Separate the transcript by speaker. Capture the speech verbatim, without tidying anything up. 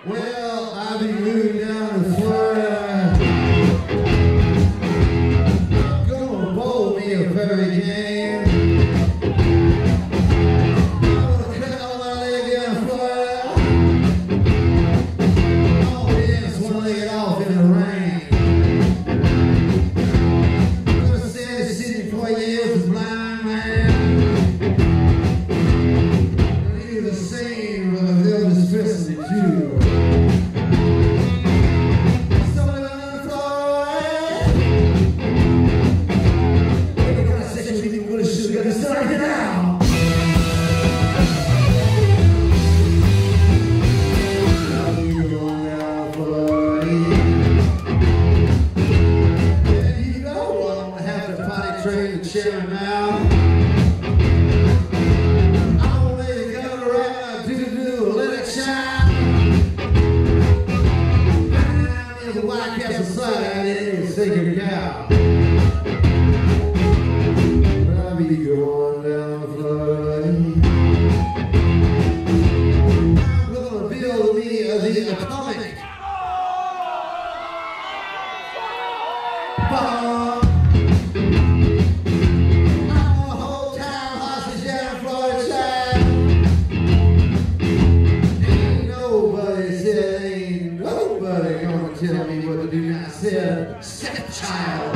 Speaker 1: Well, I'll be moving down to Florida. I'm gonna bowl me a furry game. I'm gonna cut all my leg down to Florida. Oh yes, one leg off in the rain. I'm gonna stay in the city for years as a blind man. I'm gonna do the same of Elvis Presley too. Sharing now. I'm gonna let it go right do do let it shine. I'm in the White Castle side in the sacred cow. I'll be going down Florida. I'm gonna build me the atomic bomb. Tell me what to do. I said, stepchild.